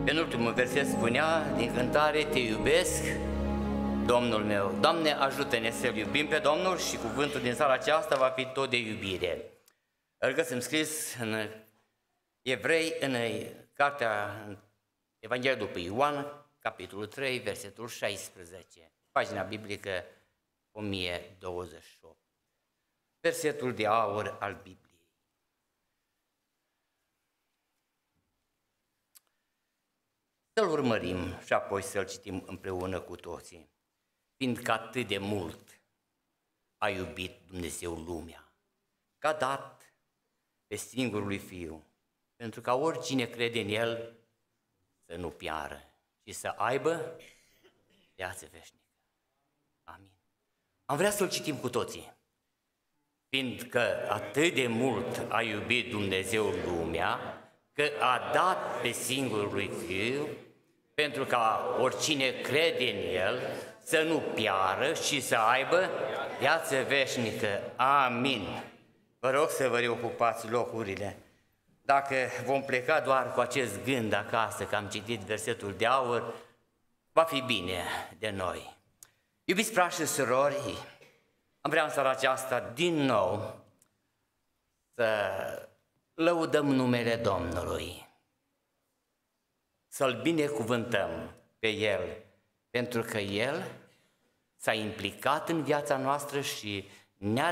Penultimul verset spunea din cântare: te iubesc, Domnul meu. Doamne, ajută-ne să-L iubim pe Domnul și cuvântul din seara aceasta va fi tot de iubire. Îl găsim scris în Evrei, în cartea Evanghelia după Ioan, capitolul 3, versetul 16, pagina biblică 1028. Versetul de aur al Bibliei. Să-l urmărim și apoi să-l citim împreună cu toții. Fiindcă atât de mult a iubit Dumnezeu lumea, că a dat pe singurul lui Fiu, pentru ca oricine crede în El să nu piară, ci să aibă viață veșnică. Amin. Am vrea să-l citim cu toții. Fiindcă atât de mult a iubit Dumnezeu lumea, că a dat pe singurul lui Fiu, pentru ca oricine crede în El să nu piară și să aibă viață veșnică. Amin. Vă rog să vă reocupați locurile. Dacă vom pleca doar cu acest gând acasă, că am citit versetul de aur, va fi bine de noi. Iubiți frați și surori, am vrea în seara aceasta din nou să lăudăm numele Domnului, să-L binecuvântăm pe El, pentru că El s-a implicat în viața noastră și ne-a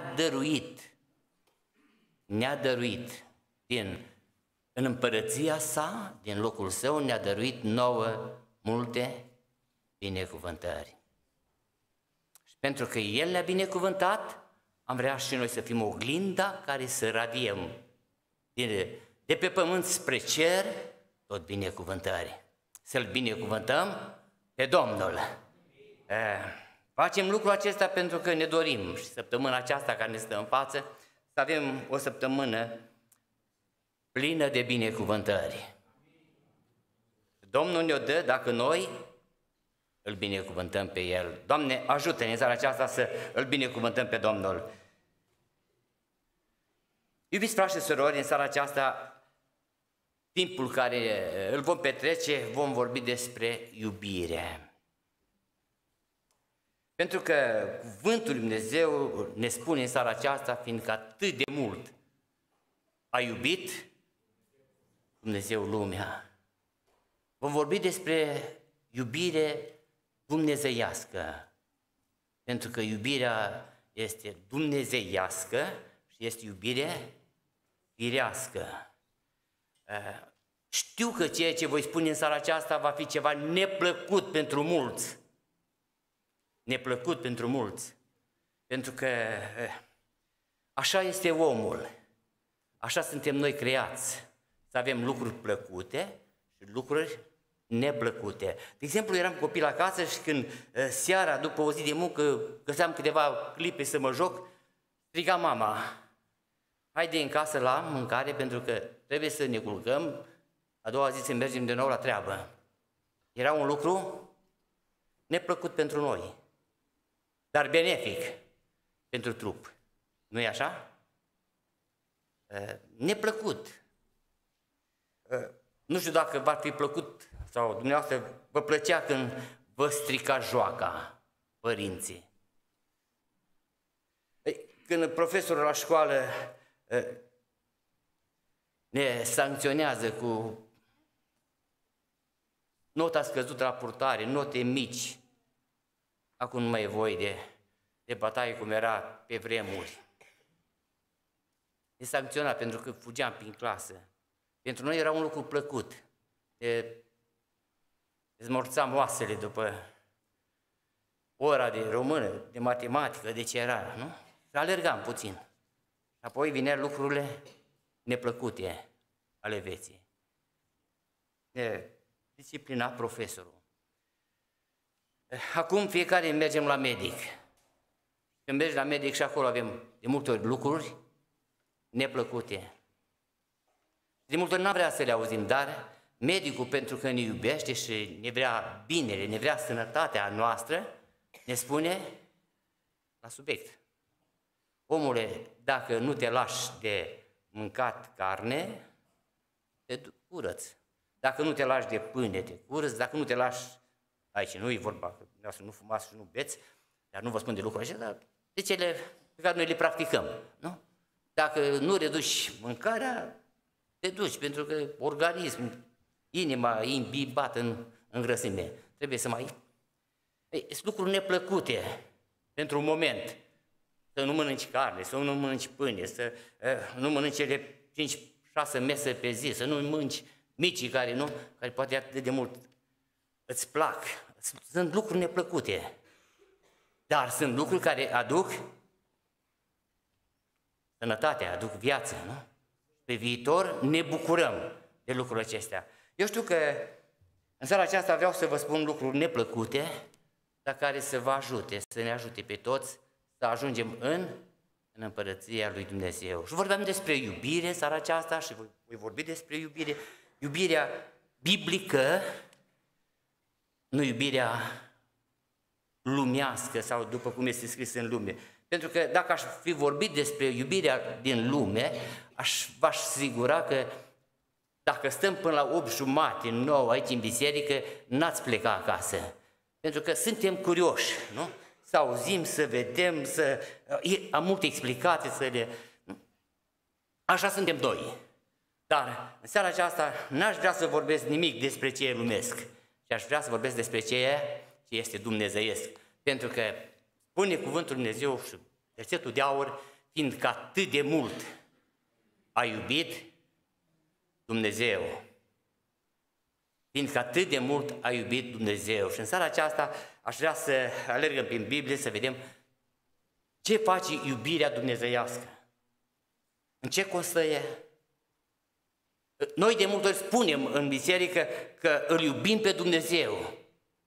dăruit în împărăția sa, din locul Său, ne-a dăruit nouă multe binecuvântări. Și pentru că El ne-a binecuvântat, am vrea și noi să fim oglinda care să radiem de pe pământ spre cer tot binecuvântări. Să-L binecuvântăm pe Domnul. Facem lucrul acesta pentru că ne dorim și săptămâna aceasta care ne stă în față să avem o săptămână plină de binecuvântări. Domnul ne-o dă dacă noi îl binecuvântăm pe El. Doamne, ajută-ne în seara aceasta să îl binecuvântăm pe Domnul. Iubiți frați și surori, în seara aceasta, timpul care îl vom petrece, vom vorbi despre iubire. Pentru că cuvântul lui Dumnezeu ne spune în seara aceasta, fiindcă atât de mult a iubit Dumnezeu lumea. Vom vorbi despre iubire dumnezeiască, pentru că iubirea este dumnezeiască și este iubire firească. Știu că ceea ce voi spune în seara aceasta va fi ceva neplăcut pentru mulți. Neplăcut pentru mulți. Pentru că așa este omul. Așa suntem noi creați. Să avem lucruri plăcute și lucruri neplăcute. De exemplu, eram copil acasă și când seara, după o zi de muncă, găseam câteva clipe să mă joc, striga mama: haide în casă la mâncare pentru că trebuie să ne culcăm, a doua zi să mergem de nou la treabă. Era un lucru neplăcut pentru noi, dar benefic pentru trup. Nu e așa? Neplăcut. Nu știu dacă v-ar fi plăcut sau dumneavoastră vă plăcea când vă strica joaca părinții. Când profesorul la școală ne sancționează cu nota scăzută la purtare, note mici, acum nu mai e voie de bătaie cum era pe vremuri. Ne sancționa pentru că fugeam prin clasă. Pentru noi era un lucru plăcut. Dezmorțam oasele după ora de română, de matematică, de ce era, nu? Și alergam puțin. Apoi vinea lucrurile neplăcute ale vieții. Disciplina profesorul. Acum fiecare mergem la medic. Când mergi la medic și acolo avem de multe ori lucruri neplăcute. De multe ori n-am vrea să le auzim, dar medicul, pentru că ne iubește și ne vrea binele, ne vrea sănătatea noastră, ne spune la subiect: omule, dacă nu te lași de mâncat carne, te curăți. dacă nu te lași de pâine, te curăți, dacă nu te lași, aici nu e vorba că nu fumați și nu beți, dar nu vă spun de lucruri așa, dar de cele pe care noi le practicăm, nu? Dacă nu reduci mâncarea, te duci, pentru că organismul, inima e imbibată în grăsime. Trebuie să mai... Sunt lucruri neplăcute pentru un moment. Să nu mănânci carne, să nu mănânci pâine, să nu mănânci cele 5-6 mese pe zi, să nu mănânci micii care poate atât de mult îți plac. Sunt lucruri neplăcute, dar sunt lucruri care aduc sănătate, aduc viață, nu? Pe viitor ne bucurăm de lucrurile acestea. Eu știu că în seara aceasta vreau să vă spun lucruri neplăcute, dar care să vă ajute, să ne ajute pe toți să ajungem în Împărăția lui Dumnezeu. Și vorbeam despre iubire în seara aceasta și voi vorbi despre iubire. Iubirea biblică, nu iubirea lumească sau după cum este scris în lume. Pentru că dacă aș fi vorbit despre iubirea din lume, v-aș sigura că dacă stăm până la 8:30, 9 aici în biserică, n-ați pleca acasă. Pentru că suntem curioși, nu? Să auzim, să vedem, am multe explicații să le... Nu? Așa suntem noi. Dar în seara aceasta n-aș vrea să vorbesc nimic despre ce e lumesc, ci aș vrea să vorbesc despre ce este dumnezeiesc. Pentru că spune cuvântul Dumnezeu și versetul de aur, fiindcă atât de mult a iubit Dumnezeu. Fiindcă atât de mult a iubit Dumnezeu. Și în seara aceasta aș vrea să alergăm prin Biblie să vedem ce face iubirea dumnezeiască. În ce constă ea? Noi de multe ori spunem în biserică că îl iubim pe Dumnezeu.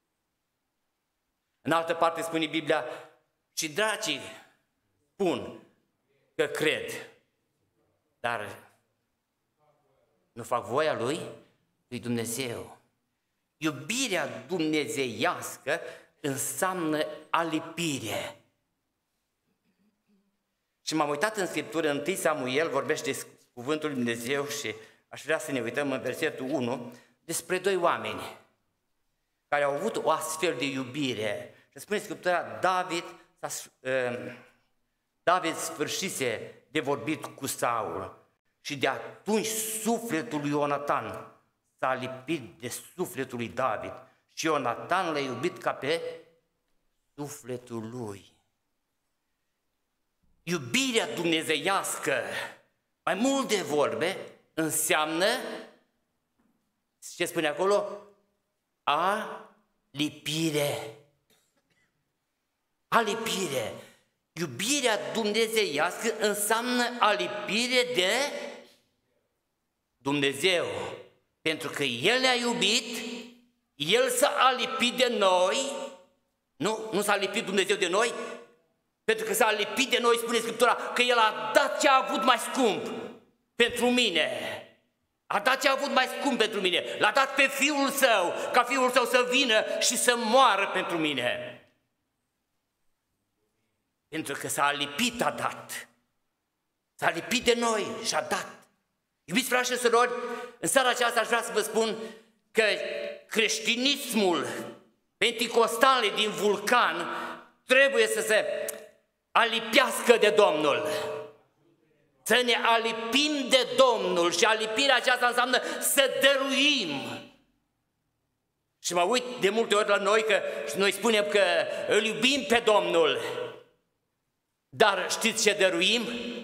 În altă parte spune Biblia, și dracii spun că cred, dar nu fac voia lui Dumnezeu. Iubirea dumnezeiască înseamnă alipire. Și m-am uitat în Scriptură, 1 Samuel vorbește cuvântul lui Dumnezeu și aș vrea să ne uităm în versetul 1 despre doi oameni care au avut o astfel de iubire. Și spune Scriptura, David sfârșise de vorbit cu Saul și de atunci sufletul lui Ionatan s-a lipit de sufletul lui David și Ionatan l-a iubit ca pe sufletul lui. Iubirea dumnezeiască, mai mult de vorbe, înseamnă, ce spune acolo? Alipire. Alipire. Iubirea dumnezeiască înseamnă alipire de Dumnezeu. Pentru că El ne-a iubit, El s-a alipit de noi, nu s-a alipit Dumnezeu de noi, pentru că s-a alipit de noi, spune Scriptura, că El a dat ce a avut mai scump pentru mine. A dat ce a avut mai scump pentru mine. L-a dat pe Fiul Său, ca Fiul Său să vină și să moară pentru mine. Pentru că s-a alipit, a dat. S-a alipit de noi și a dat. Iubiți frați și surori, în seara aceasta aș vrea să vă spun că creștinismul penticostale din Vulcan trebuie să se alipească de Domnul. Să ne alipim de Domnul și alipirea aceasta înseamnă să dăruim. Și mă uit de multe ori la noi că noi spunem că îl iubim pe Domnul. Dar știți ce dăruim?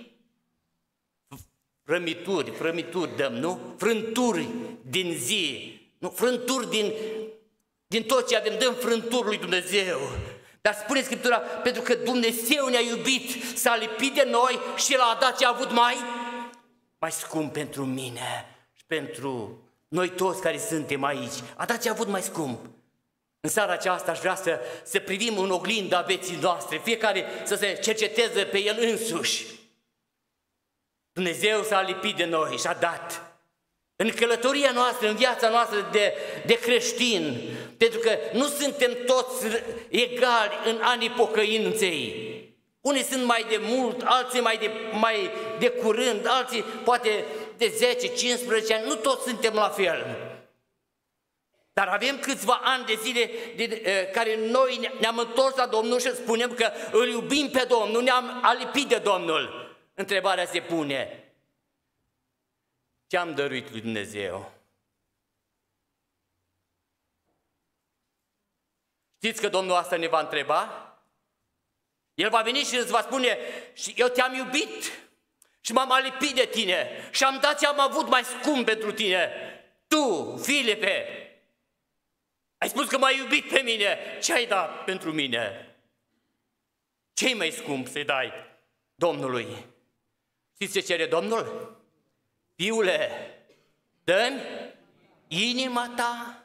Frămituri dăm, nu? Frânturi din zi, nu? Frânturi din tot ce avem, dăm frânturi lui Dumnezeu. Dar spune Scriptura, pentru că Dumnezeu ne-a iubit, s-a lipit de noi și El a dat ce a avut mai scump pentru mine și pentru noi toți care suntem aici. A dat ce a avut mai scump. În seara aceasta aș vrea să privim în oglinda vieții noastre, fiecare să se cerceteze pe el însuși. Dumnezeu s-a lipit de noi și a dat. În călătoria noastră, în viața noastră de creștini, pentru că nu suntem toți egali în anii pocăinței. Unii sunt mai de mult, alții mai de curând, alții poate de 10-15 ani, nu toți suntem la fel. Dar avem câțiva ani de zile care noi ne-am întors la Domnul și spunem că îl iubim pe Domnul, ne-am alipit de Domnul. Întrebarea se pune, ce am dăruit lui Dumnezeu? Știți că Domnul asta ne va întreba? El va veni și îți va spune, și eu te-am iubit și m-am alipit de tine și am dat ce am avut mai scump pentru tine. Tu, Filipe, ai spus că m-ai iubit pe mine, ce ai dat pentru mine? Ce-i mai scump să-i dai Domnului? Știți ce cere Domnul? Fiule, dă-mi inima ta.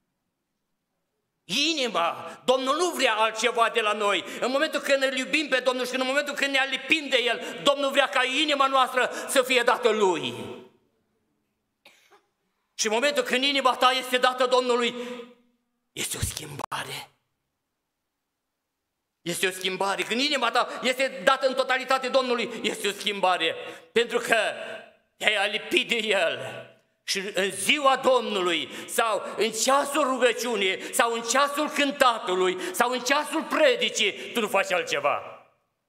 Inima. Domnul nu vrea altceva de la noi. În momentul când îl iubim pe Domnul și în momentul când ne alipim de El, Domnul vrea ca inima noastră să fie dată Lui. Și în momentul când inima ta este dată Domnului, este o schimbare. Este o schimbare. Când inima ta este dată în totalitate Domnului, este o schimbare. Pentru că te-ai alipit de El. Și în ziua Domnului, sau în ceasul rugăciunii, sau în ceasul cântatului, sau în ceasul predicii, tu nu faci altceva.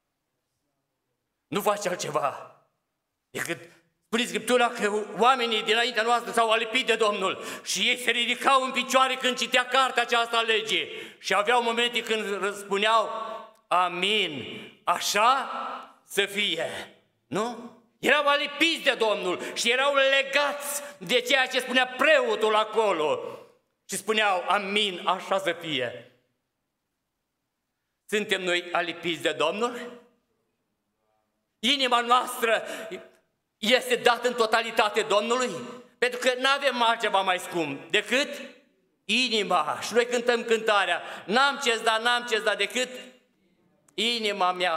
Nu faci altceva decât spune Scriptura că oamenii dinaintea noastră s-au alipit de Domnul și ei se ridicau în picioare când citea cartea aceasta a legii și aveau momente când răspuneau amin, așa să fie, nu? Erau alipiți de Domnul și erau legați de ceea ce spunea preotul acolo și spuneau amin, așa să fie. Suntem noi alipiți de Domnul? Inima noastră este dată în totalitate Domnului? Pentru că nu avem altceva mai scump decât inima. Și noi cântăm cântarea, n-am ce-ți da, n-am ce-ți da decât inima mea.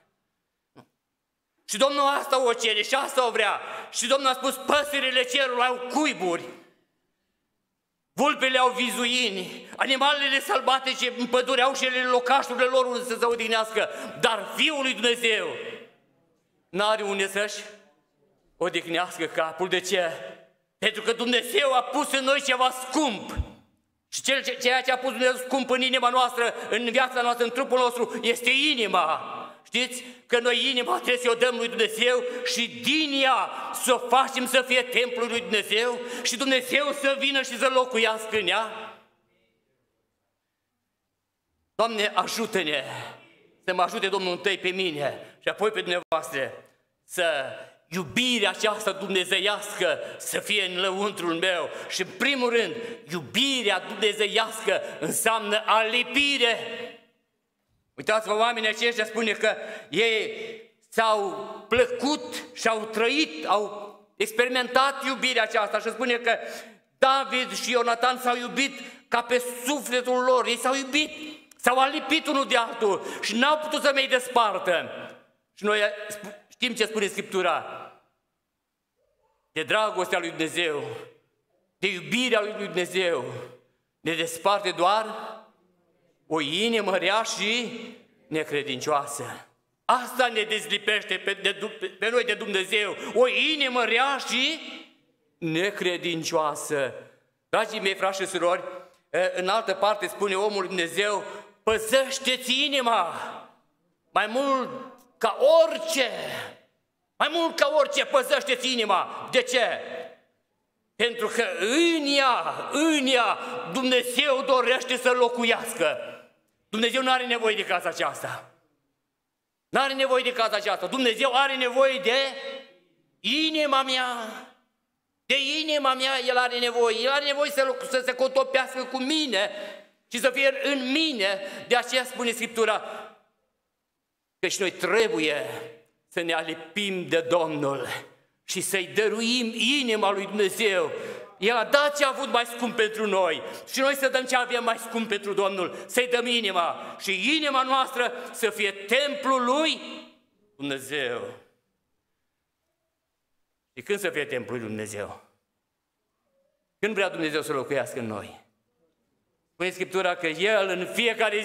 Și Domnul asta o cere și asta o vrea. Și Domnul a spus, păsările cerului au cuiburi, vulpele au vizuini, animalele sălbatice în pădure au și ele locașurile lor unde să se odihnească, dar Fiul lui Dumnezeu n-are unde să-și odihnească capul. De ce? Pentru că Dumnezeu a pus în noi ceva scump. Și ceea ce a pus Dumnezeu scump în inima noastră, în viața noastră, în trupul nostru, este inima. Știți că noi inima trebuie să o dăm lui Dumnezeu și din ea să o facem să fie templul lui Dumnezeu și Dumnezeu să vină și să locuiască în ea? Doamne, ajută-ne să mă ajute Domnul întâi pe mine și apoi pe dumneavoastră să iubirea aceasta dumnezeiască să fie în lăuntrul meu și în primul rând iubirea dumnezeiască înseamnă alipire. Uitați-vă, oamenii aceștia spune că ei s-au plăcut și au trăit, au experimentat iubirea aceasta și spune că David și Ionatan s-au iubit ca pe sufletul lor, ei s-au iubit, s-au alipit unul de altul și n-au putut să mai despartă. Și noi știm ce spune Scriptura, de dragostea lui Dumnezeu, de iubirea lui Dumnezeu, ne desparte doar o inimă rea și necredincioasă. Asta ne dezlipește pe noi de Dumnezeu, o inimă rea și necredincioasă. Dragii mei, frați și surori, în altă parte spune omul lui Dumnezeu, păzește-ți inima mai mult ca orice, mai mult ca orice, păzește-ți inima. De ce? Pentru că în ea Dumnezeu dorește să locuiască. Dumnezeu nu are nevoie de casa aceasta. Nu are nevoie de casa aceasta. Dumnezeu are nevoie de inima mea. De inima mea El are nevoie. El are nevoie să se cotopească cu mine și să fie în mine. De aceea spune Scriptura că și noi trebuie să ne alipim de Domnul și să-i dăruim inima lui Dumnezeu. El a dat ce a avut mai scump pentru noi și noi să dăm ce avem mai scump pentru Domnul, să-i dăm inima și inima noastră să fie templul lui Dumnezeu. Și când să fie templul lui Dumnezeu? Când vrea Dumnezeu să locuiască în noi? Spune Scriptura că El în fiecare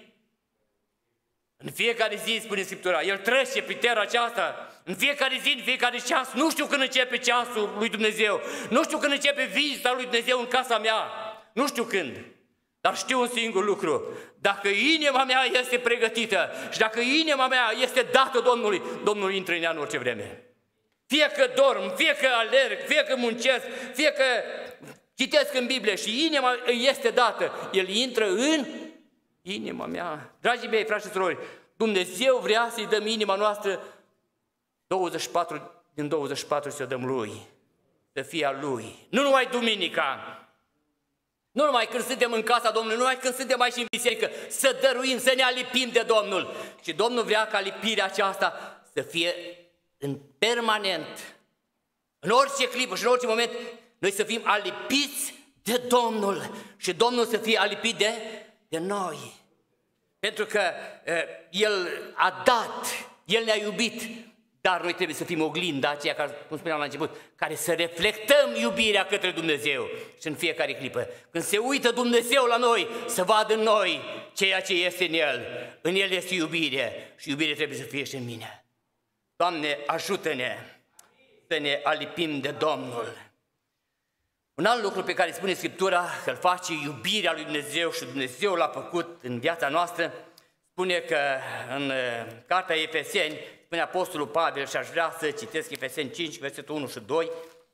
zi, spune Scriptura, El trece pe terra aceasta, în fiecare zi, în fiecare ceas. Nu știu când începe ceasul lui Dumnezeu, nu știu când începe vizita lui Dumnezeu în casa mea, nu știu când, dar știu un singur lucru. Dacă inima mea este pregătită și dacă inima mea este dată Domnului, Domnul intră în ea în orice vreme. Fie că dorm, fie că alerg, fie că muncesc, fie că citesc în Biblie și inima îi este dată, El intră în inima mea. Dragii mei, frați și surori, Dumnezeu vrea să-i dăm inima noastră 24 din 24 să o dăm Lui, să fie a Lui. Nu numai duminica, nu numai când suntem în casa Domnului, nu numai când suntem aici în biserică, să dăruim, să ne alipim de Domnul, ci Domnul vrea ca alipirea aceasta să fie în permanent, în orice clipă și în orice moment, noi să fim alipiți de Domnul și Domnul să fie alipit de noi. Pentru că El a dat, El ne-a iubit, dar noi trebuie să fim oglinda aceea, cum spuneam la început, care să reflectăm iubirea către Dumnezeu. Și în fiecare clipă, când se uită Dumnezeu la noi, să vadă în noi ceea ce este în El. În El este iubire și iubire trebuie să fie și în mine. Doamne, ajută-ne să ne alipim de Domnul. Un alt lucru pe care spune Scriptura, că îl face iubirea lui Dumnezeu și Dumnezeu l-a făcut în viața noastră, spune că în cartea Efeseni, spune Apostolul Pavel, și aș vrea să citesc Efeseni 5, versetul 1 și 2,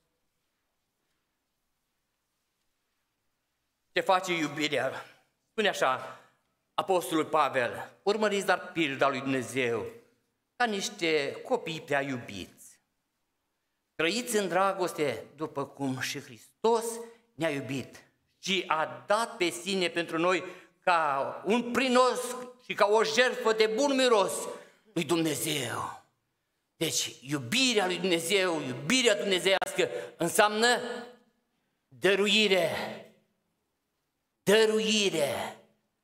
ce face iubirea. Spune așa Apostolul Pavel: urmăriți dar pilda lui Dumnezeu ca niște copii prea iubiți. Trăiți în dragoste după cum și Hristos ne-a iubit și a dat pe sine pentru noi ca un prinos și ca o jertfă de bun miros lui Dumnezeu. Deci iubirea lui Dumnezeu, iubirea dumnezeiască înseamnă dăruire. Dăruire.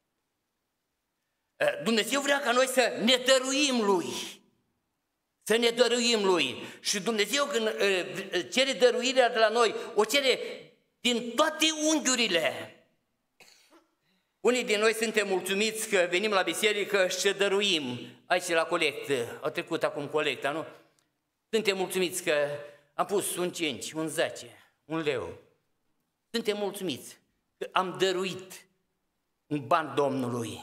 Dumnezeu vrea ca noi să ne dăruim Lui. Să ne dăruim Lui. Și Dumnezeu când cere dăruirea de la noi, o cere din toate unghiurile. Unii din noi suntem mulțumiți că venim la biserică și dăruim aici la colectă. A trecut acum colecta, nu? Suntem mulțumiți că am pus un 5, un 10, un leu. Suntem mulțumiți că am dăruit un ban Domnului.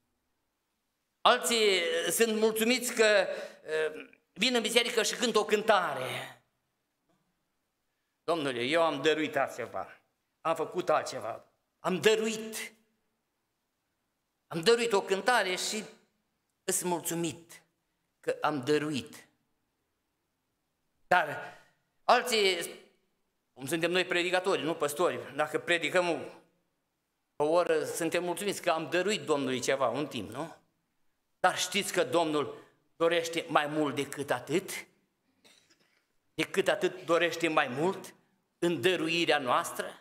Alții sunt mulțumiți că vin în biserică și cântă o cântare. Domnule, eu am dăruit altceva, am făcut altceva, am dăruit. Am dăruit o cântare și îs mulțumit că am dăruit. Dar alții, cum suntem noi predicatori, nu păstori, dacă predicăm o oră, suntem mulțumiți că am dăruit Domnului ceva, un timp, nu? Dar știți că Domnul dorește mai mult decât atât? Decât atât dorește mai mult în dăruirea noastră?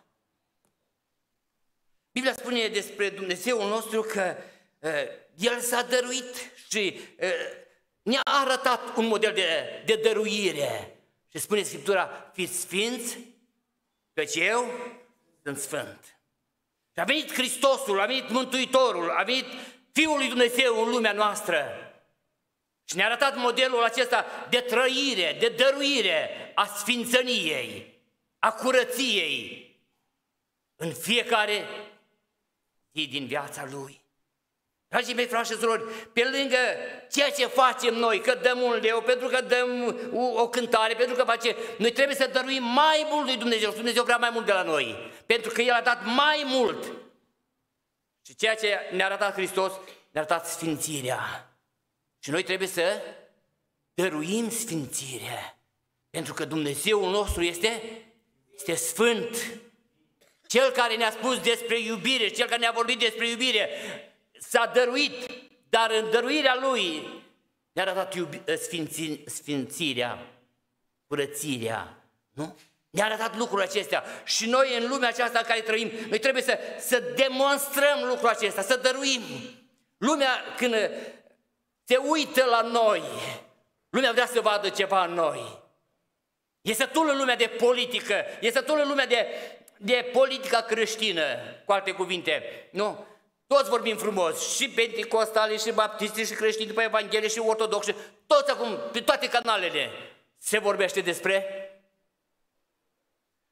Biblia spune despre Dumnezeul nostru că El s-a dăruit și ne-a arătat un model de dăruire. Și spune Scriptura: fiți sfinți, căci eu sunt sfânt. Și a venit Hristosul, a venit Mântuitorul, a venit Fiul lui Dumnezeu în lumea noastră. Și ne-a arătat modelul acesta de trăire, de dăruire a sfințeniei, a curăției în fiecare zi din viața Lui. Dragii mei, frați și surori, pe lângă ceea ce facem noi, că dăm un leu, pentru că dăm o cântare, pentru că facem, noi trebuie să dăruim mai mult lui Dumnezeu. Și Dumnezeu vrea mai mult de la noi, pentru că El a dat mai mult. Și ceea ce ne-a arătat Hristos, ne-a arătat sfințirea. Și noi trebuie să dăruim sfințire, pentru că Dumnezeul nostru este sfânt. Cel care ne-a spus despre iubire, cel care ne-a vorbit despre iubire, s-a dăruit, dar în dăruirea Lui ne-a arătat sfințirea, curățirea, nu? Ne-a arătat lucrurile acestea și noi în lumea aceasta în care trăim, noi trebuie să demonstrăm lucrul acesta, să dăruim. Lumea când se uită la noi, lumea vrea să vadă ceva în noi. E sătul în lumea de politică, e sătul în lumea de politica creștină, cu alte cuvinte, nu? Toți vorbim frumos, și penticostali, și baptisti, și creștini, după Evanghelie, și ortodoxi, toți acum, pe toate canalele, se vorbește despre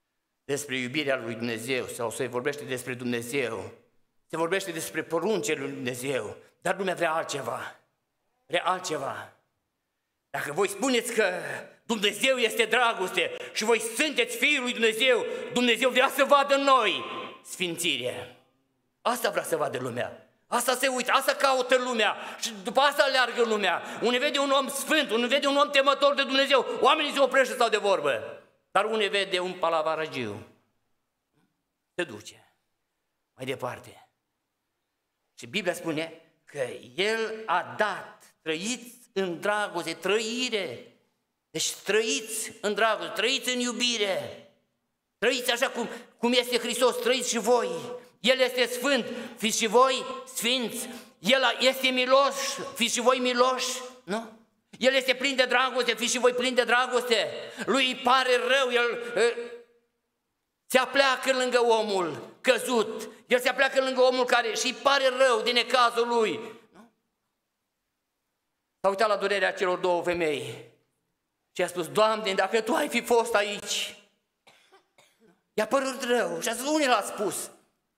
despre iubirea lui Dumnezeu sau se vorbește despre Dumnezeu, se vorbește despre poruncile lui Dumnezeu, dar lumea vrea altceva. Vrea altceva. Dacă voi spuneți că Dumnezeu este dragoste și voi sunteți Fiul lui Dumnezeu, Dumnezeu vrea să vadă în noi sfințire. Asta vrea să vadă lumea. Asta se uită, asta caută lumea și după asta aleargă lumea. Unde vede un om sfânt, unde vede un om temător de Dumnezeu, oamenii se oprește sau de vorbă. Dar unde vede un palavaragiu, se duce mai departe. Și Biblia spune că El a dat, trăiți în dragoste, trăire. Deci trăiți în dragoste, trăiți în iubire. Trăiți așa cum este Hristos, trăiți și voi. El este sfânt, fiți și voi sfinți. El este miloș, fiți și voi miloși, nu? El este plin de dragoste, fiți și voi plini de dragoste. Lui îi pare rău, el se apleacă lângă omul căzut. El se apleacă lângă omul care și îi pare rău din necazul lui. Nu? S-a uitat la durerea celor două femei și a spus, Doamne, dacă Tu ai fi fost aici. I-a părut rău și a zis, unde l-a spus?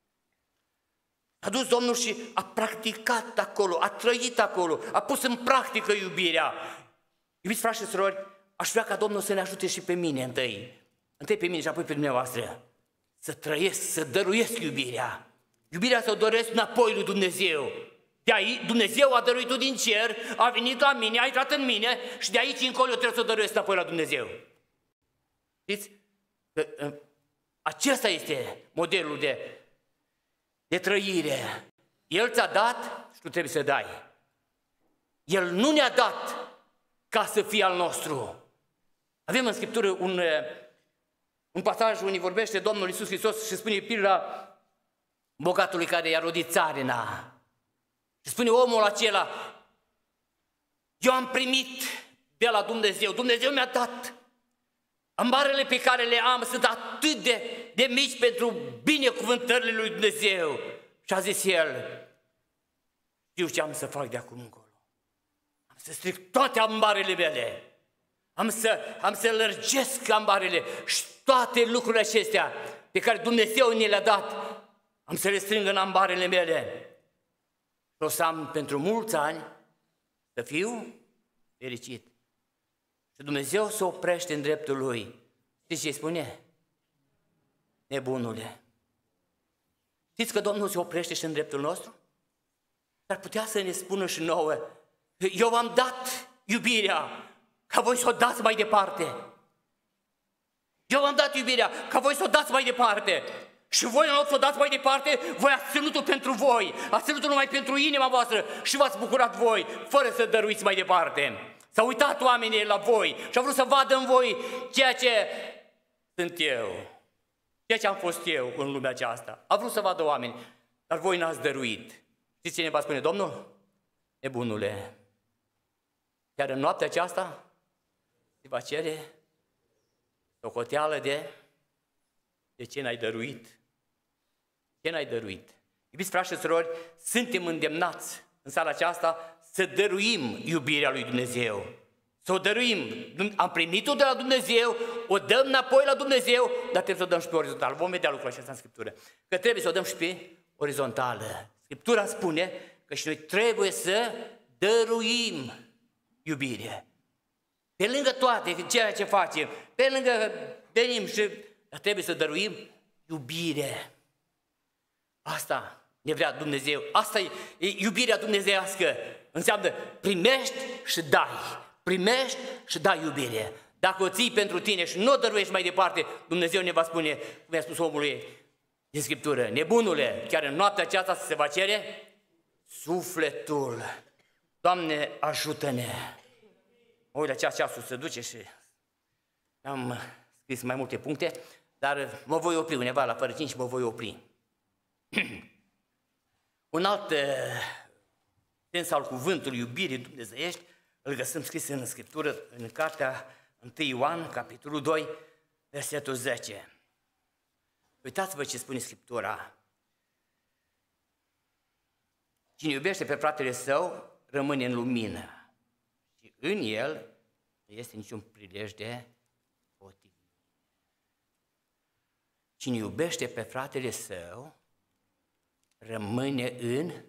A dus Domnul și a practicat acolo, a trăit acolo, a pus în practică iubirea. Iubiți frați și surori, aș vrea ca Domnul să ne ajute și pe mine întâi pe mine și apoi pe dumneavoastră, să trăiesc, să dăruiesc iubirea. Iubirea să o doresc înapoi lui Dumnezeu. De aici, Dumnezeu a dăruit-o din cer, a venit la mine, a intrat în mine și de aici încolo eu trebuie să o dăruiesc înapoi la Dumnezeu. Știți? Acesta este modelul de trăire. El ți-a dat și tu trebuie să dai. El nu ne-a dat ca să fie al nostru. Avem în Scriptură un pasaj unde vorbește Domnul Iisus Hristos și spune pildă bogatului care i-a rodit țarina. Și spune omul acela, eu am primit de la Dumnezeu, Dumnezeu mi-a dat. Ambarele pe care le am sunt atât de mici pentru binecuvântările lui Dumnezeu. Și a zis el, știu ce am să fac de acum încolo. Am să stric toate ambarele mele. Am să lărgesc ambarele și toate lucrurile acestea pe care Dumnezeu ne le-a dat, am să le strâng în ambarele mele. Și o să am pentru mulți ani să fiu fericit. Și Dumnezeu se oprește în dreptul Lui. Știți ce îi spune? Nebunule. Știți că Domnul se oprește și în dreptul nostru? Dar putea să ne spună și nouă, eu v-am dat iubirea, ca voi să o dați mai departe. Eu v-am dat iubirea, ca voi să o dați mai departe. Și voi, în loc să o dați mai departe, voi ați ținut-o pentru voi, ați ținut-o numai pentru inima voastră și v-ați bucurat voi, fără să dăruiți mai departe. S-au uitat oamenii la voi și au vrut să vadă în voi ceea ce sunt eu, ceea ce am fost eu în lumea aceasta. Au vrut să vadă oameni, dar voi n-ați dăruit. Știți cine va spune, Domnul? Nebunule, chiar în noaptea aceasta se va cere socoteală de ce n-ai dăruit. Ce n-ai dăruit? Iubiți frați și surori, suntem îndemnați în seara aceasta să dăruim iubirea lui Dumnezeu. Să o dăruim. Am primit-o de la Dumnezeu, o dăm înapoi la Dumnezeu, dar trebuie să o dăm și pe orizontală. Vom vedea lucrul acesta în Scriptură. Că trebuie să o dăm și pe orizontală. Scriptura spune că și noi trebuie să dăruim iubire. Pe lângă toate ceea ce facem, pe lângă venim și... Dar trebuie să dăruim iubire. Asta ne vrea Dumnezeu. Asta e iubirea dumnezeiască. Înseamnă primești și dai. Primești și dai iubire. Dacă o ții pentru tine și nu o dăruiești mai departe, Dumnezeu ne va spune, cum i-a spus omului din Scriptură, nebunule, chiar în noaptea aceasta se va cere sufletul. Doamne, ajută-ne! Mă uit la ceasul se duce și am scris mai multe puncte, dar mă voi opri undeva la fără 5 mă voi opri. Un alt sens al cuvântului iubirii dumnezeiești îl găsim scris în Scriptură, în cartea 1 Ioan, capitolul 2, versetul 10. Uitați-vă ce spune Scriptura. Cine iubește pe fratele său rămâne în lumină și în el nu este niciun prilej de potrivire. cine iubește pe fratele său, rămâne în...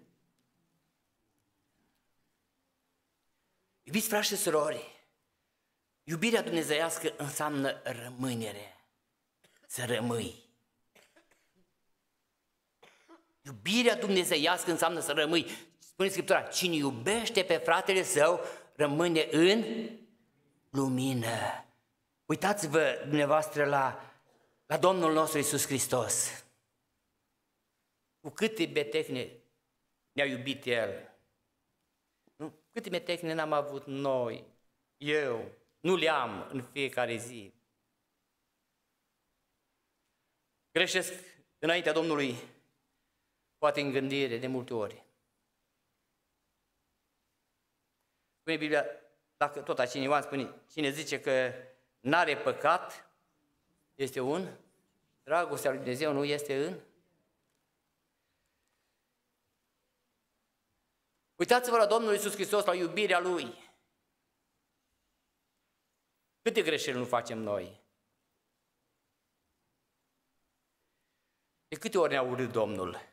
Iubiți frați și surori, iubirea dumnezeiască înseamnă rămânere, să rămâi. Iubirea dumnezeiască înseamnă să rămâi. Spune Scriptura, cine iubește pe fratele său, rămâne în lumină. Uitați-vă dumneavoastră la Domnul nostru Iisus Hristos. Cu câte betehne ne-a iubit El. Nu? Câte betehne n-am avut noi, eu, nu le-am în fiecare zi. Greșesc înaintea Domnului, poate în gândire, de multe ori. Spune Biblia, dacă tot aici cineva spune, cine zice că n-are păcat, este un, dragostea lui Dumnezeu nu este în. Uitați-vă la Domnul Iisus Hristos, la iubirea Lui. Câte greșeli nu facem noi? De câte ori ne-a urât Domnul?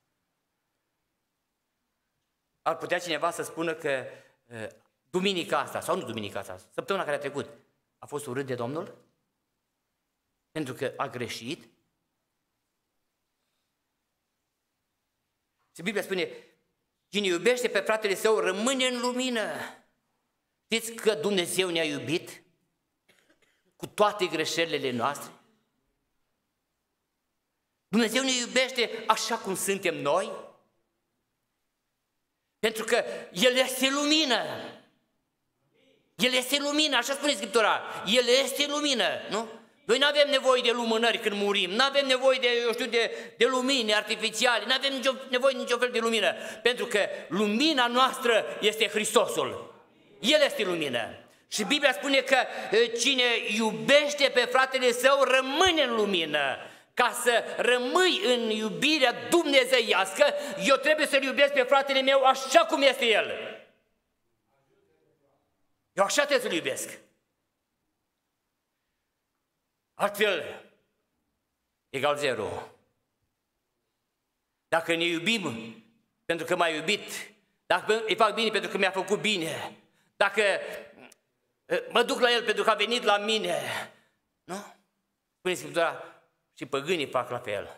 Ar putea cineva să spună că duminica asta, sau nu duminica asta, săptămâna care a trecut, a fost urât de Domnul? Pentru că a greșit? Și Biblia spune, cine iubește pe fratele său rămâne în lumină. Știți că Dumnezeu ne-a iubit cu toate greșelile noastre? Dumnezeu ne iubește așa cum suntem noi? Pentru că El este lumină. El este lumină, așa spune Scriptura. El este lumină, nu? Noi nu avem nevoie de lumânări când murim, nu avem nevoie de lumini artificiale, nu avem nevoie de niciun fel de lumină, pentru că lumina noastră este Hristosul. El este lumină. Și Biblia spune că cine iubește pe fratele său rămâne în lumină. Ca să rămâi în iubirea dumnezeiască, eu trebuie să-l iubesc pe fratele meu așa cum este el. Eu așa trebuie să-l iubesc. Altfel, egal 0. Dacă ne iubim pentru că m-a iubit, dacă îi fac bine pentru că mi-a făcut bine, dacă mă duc la el pentru că a venit la mine, nu? Spune Scriptura, și păgânii fac la fel.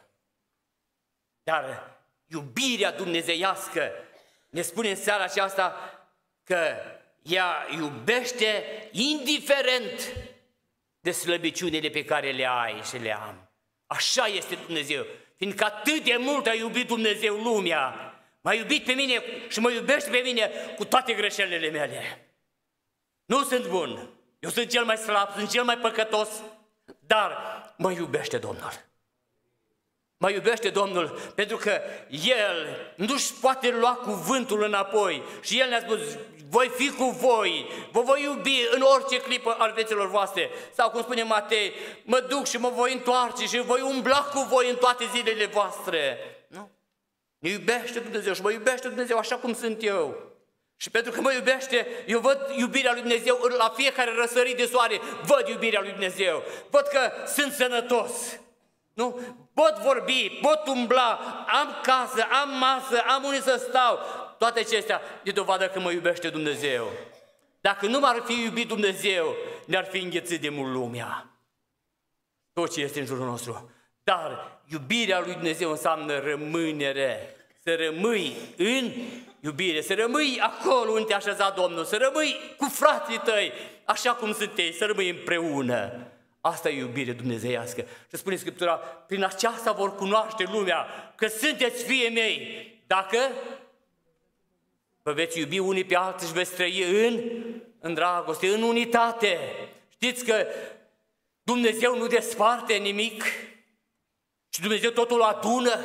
Dar iubirea dumnezeiască ne spune în seara aceasta că ea iubește indiferent de slăbiciunile pe care le ai și le am. Așa este Dumnezeu. Fiindcă atât de mult a iubit Dumnezeu lumea, m-a iubit pe mine și mă iubește pe mine cu toate greșelile mele. Nu sunt bun, eu sunt cel mai slab, sunt cel mai păcătos, dar mă iubește Domnul. Mă iubește Domnul pentru că El nu-și poate lua cuvântul înapoi și El ne-a spus, voi fi cu voi, vă voi iubi în orice clipă al vieților voastre. Sau cum spune Matei, mă duc și mă voi întoarce și voi umbla cu voi în toate zilele voastre. Nu? Ne iubește Dumnezeu și mă iubește Dumnezeu așa cum sunt eu. Și pentru că mă iubește, eu văd iubirea lui Dumnezeu la fiecare răsărit de soare, văd iubirea lui Dumnezeu. Văd că sunt sănătos. Nu? Pot vorbi, pot umbla, am casă, am masă, am unde să stau. Toate acestea e dovadă că mă iubește Dumnezeu. Dacă nu m-ar fi iubit Dumnezeu, ne-ar fi înghețit de mult lumea. Tot ce este în jurul nostru. Dar iubirea lui Dumnezeu înseamnă rămânere. Să rămâi în iubire, să rămâi acolo unde te-a așezat Domnul, să rămâi cu frații tăi, așa cum sunteți, să rămâi împreună. Asta e iubire dumnezeiască. Și spune Scriptura, prin aceasta vor cunoaște lumea că sunteți fii mei. Dacă vă veți iubi unii pe alții și veți trăi în dragoste, în unitate. Știți că Dumnezeu nu desparte nimic și Dumnezeu totul adună.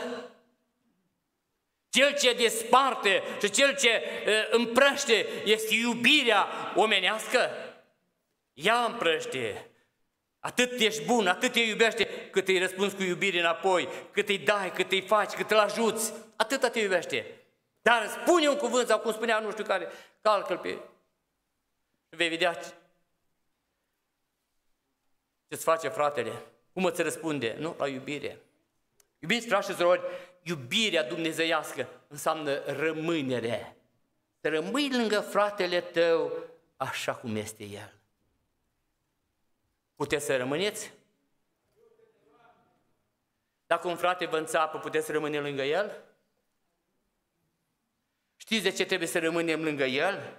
Cel ce desparte și cel ce împrăște este iubirea omenească. Ea împrăște. Atât ești bun, atât te iubește, cât îi răspunzi cu iubire înapoi, cât îi dai, cât îi faci, cât îl ajuți, atâta te iubește. Dar spune un cuvânt sau cum spunea nu știu care, calcă-l pe... Și vei vedea ce-ți face fratele, Cum îți răspunde? Nu, la iubire. Iubiți frați și surori, iubirea dumnezeiască înseamnă rămânere. Să rămâi lângă fratele tău așa cum este el. Puteți să rămâneți? Dacă un frate vă înțapă, puteți să rămâneți lângă el? Știți de ce trebuie să rămânem lângă el?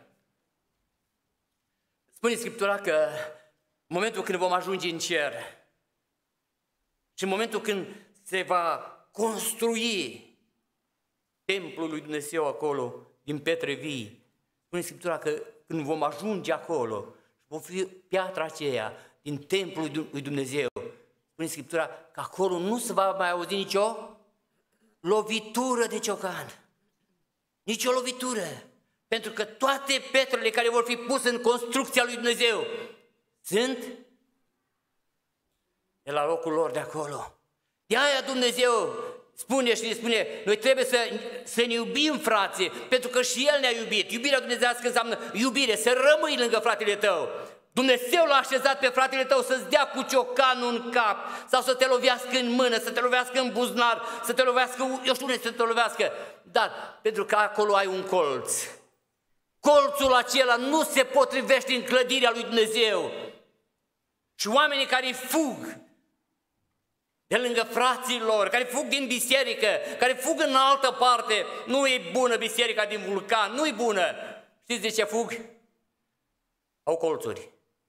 Spune Scriptura că în momentul când vom ajunge în cer și în momentul când se va construi templul lui Dumnezeu acolo, din pietre vii, spune Scriptura că când vom ajunge acolo, vom fi piatra aceea din templul lui Dumnezeu, spune Scriptura că acolo nu se va mai auzi nicio lovitură de ciocan. Nici o lovitură. Pentru că toate pietrele care vor fi puse în construcția lui Dumnezeu sunt de la locul lor de acolo. De aia Dumnezeu spune și ne spune, noi trebuie să ne iubim, frații, pentru că și El ne-a iubit. Iubirea dumnezeiască înseamnă iubire, să rămâi lângă fratele tău. Dumnezeu l-a așezat pe fratele tău să-ți dea cu ciocanul în cap sau să te lovească în mână, să te lovească în buzunar, să te lovească, eu știu unde să te lovească. Dar pentru că acolo ai un colț. Colțul acela nu se potrivește în clădirea lui Dumnezeu. Și oamenii care fug de lângă frații lor, care fug din biserică, care fug în altă parte, nu e bună biserica din Vulcan, nu e bună. Știți de ce fug? Au colțuri.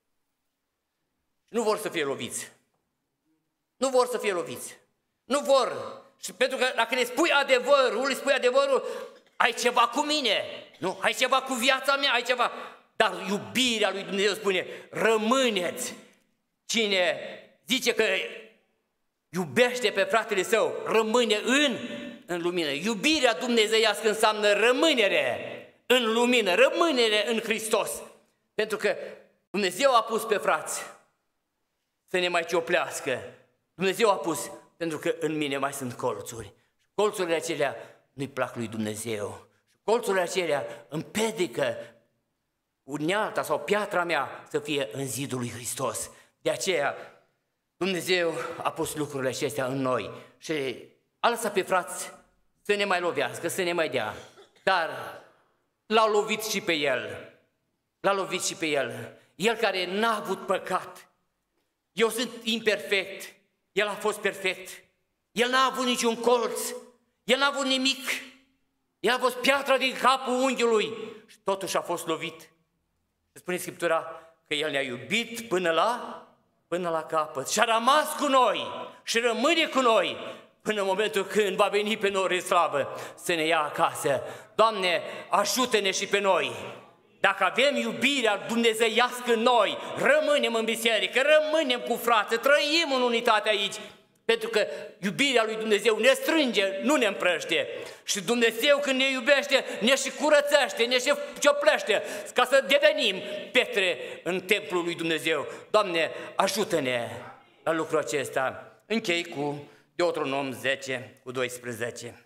Nu vor să fie loviți. Nu vor să fie loviți. Nu vor. Și pentru că dacă le spui adevărul, le spui adevărul, ai ceva cu mine. Nu, ai ceva cu viața mea, ai ceva. Dar iubirea lui Dumnezeu spune, rămâneți. Cine zice că iubește pe fratele său, rămâne în lumină. Iubirea dumnezeiască înseamnă rămânere în lumină, rămânere în Hristos. Pentru că Dumnezeu a pus pe frați să ne mai cioplească. Dumnezeu a pus, pentru că în mine mai sunt colțuri. Colțurile acelea nu-i plac lui Dumnezeu. Colțurile acelea împiedică unealta sau piatra mea să fie în zidul lui Hristos. De aceea Dumnezeu a pus lucrurile acestea în noi și a lăsat pe frați să ne mai lovească, să ne mai dea. Dar l-a lovit și pe el. L-a lovit și pe el. El care n-a avut păcat. Eu sunt imperfect. El a fost perfect. El n-a avut niciun colț. El n-a avut nimic. El a fost piatra din capul unghiului și totuși a fost lovit. Spune Scriptura că El ne-a iubit până la capăt și a rămas cu noi și rămâne cu noi până în momentul când va veni pe noi în slavă să ne ia acasă. Doamne, ajută-ne și pe noi! Dacă avem iubirea dumnezeiască în noi, rămânem în biserică, rămânem cu frații, trăim în unitate aici, pentru că iubirea lui Dumnezeu ne strânge, nu ne împrăște. Și Dumnezeu când ne iubește, ne și curățește, ne și cioplește, ca să devenim pietre în templul lui Dumnezeu. Doamne, ajută-ne la lucrul acesta. Închei cu Deuteronom 10, cu 12.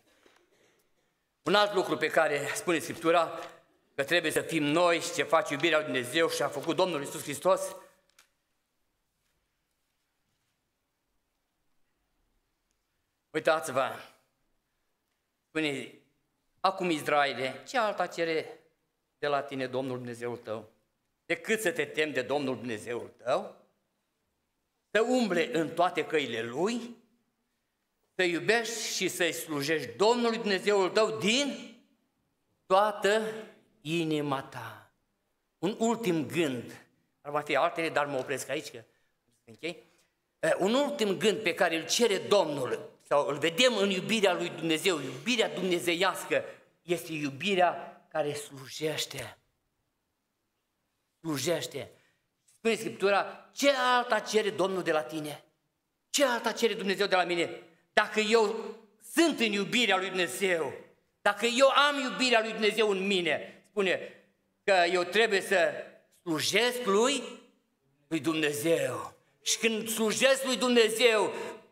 Un alt lucru pe care spune Scriptura, că trebuie să fim noi și ce face iubirea lui Dumnezeu și a făcut Domnul Iisus Hristos. Uitați-vă, spune, acum Israele, ce alta cere de la tine Domnul Dumnezeul tău? Decât să te temi de Domnul Dumnezeul tău, să umble în toate căile Lui, să iubești și să-i slujești Domnului Dumnezeul tău din toată inima ta. Un ultim gând, ar mai fi altele, dar mă opresc aici, că închei. Un ultim gând pe care îl cere Domnul, sau îl vedem în iubirea lui Dumnezeu, iubirea dumnezeiască, este iubirea care slujește. Slujește. Spune Scriptura, ce alta cere Domnul de la tine? Ce alta cere Dumnezeu de la mine? Dacă eu sunt în iubirea lui Dumnezeu, dacă eu am iubirea lui Dumnezeu în mine, spune că eu trebuie să slujesc lui Dumnezeu. Și când slujesc lui Dumnezeu,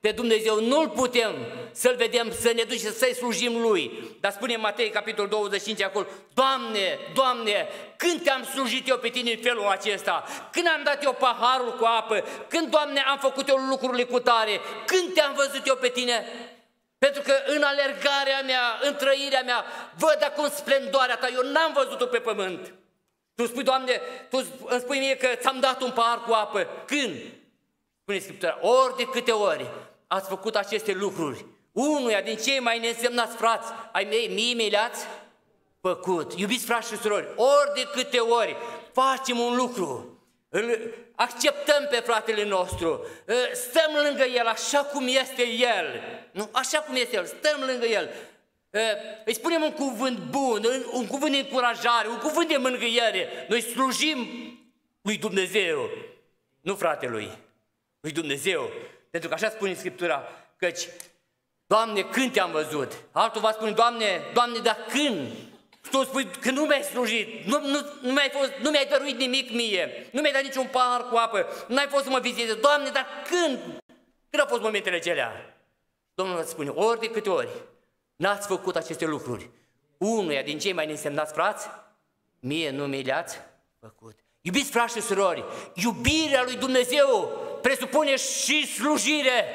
pe Dumnezeu nu-L putem să-L vedem, să ne ducem, să-i slujim Lui. Dar spune Matei, capitolul 25, acolo, Doamne, Doamne, când Te-am slujit eu pe Tine în felul acesta? Când am dat eu paharul cu apă? Când, Doamne, am făcut eu lucrurile cu tare? Când Te-am văzut eu pe Tine? Pentru că în alergarea mea, în trăirea mea, văd acum splendoarea Ta, eu n-am văzut-o pe pământ. Tu spui, Doamne, Tu îmi spui mie că ți-am dat un pahar cu apă. Când? Spune Scriptura, ori de câte ori ați făcut aceste lucruri, unuia din cei mai neînsemnați frați ai mei, mie le-ați făcut. Iubiți frați și surori, ori de câte ori facem un lucru, îl acceptăm pe fratele nostru, stăm lângă el așa cum este el, nu? Așa cum este el, stăm lângă el, îi spunem un cuvânt bun, un cuvânt de încurajare, un cuvânt de mângâiere, noi slujim lui Dumnezeu, nu fratelui, lui Dumnezeu, pentru că așa spune Scriptura, căci, Doamne, când Te-am văzut? Altul va spune, Doamne, Doamne, dar când? Tu spui că nu mi-ai slujit, nu mi-ai dăruit nimic mie, nu mi-ai dat niciun pahar cu apă, nu ai fost să mă vizitezi. Doamne, dar când? Când au fost momentele acelea? Domnul îți spune, ori de câte ori n-ați făcut aceste lucruri, unuia din cei mai neînsemnați frați, mie nu mi le-ați făcut. Iubiți frați și surori, iubirea lui Dumnezeu presupune și slujire.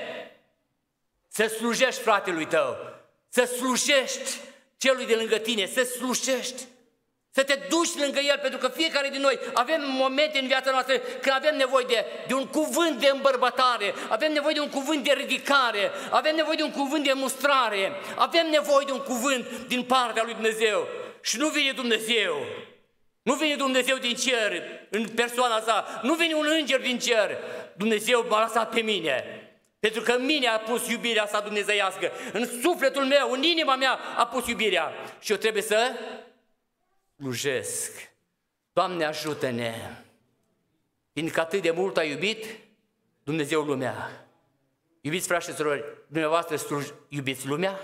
Să slujești fratelui tău, să slujești celui de lângă tine, să slujești, să te duci lângă el, pentru că fiecare din noi avem momente în viața noastră când avem nevoie de un cuvânt de îmbărbătare, avem nevoie de un cuvânt de ridicare, avem nevoie de un cuvânt de mustrare, avem nevoie de un cuvânt din partea lui Dumnezeu. Și nu vine Dumnezeu, nu vine Dumnezeu din cer în persoana sa, nu vine un înger din cer, Dumnezeu m-a lăsat pe mine. Pentru că în mine a pus iubirea sa dumnezeiască, în sufletul meu, în inima mea a pus iubirea și eu trebuie să slujesc. Doamne, ajută-ne! Fiindcă atât de mult a iubit Dumnezeu lumea. Iubiți frați și surori, dumneavoastră iubiți lumea?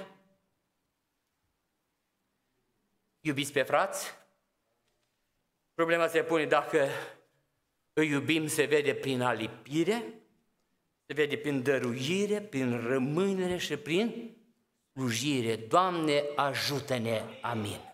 Iubiți pe frați? Problema se pune dacă îi iubim, se vede prin alipire, se vede prin dăruire, prin rămânere și prin slujire. Doamne, ajută-ne! Amin.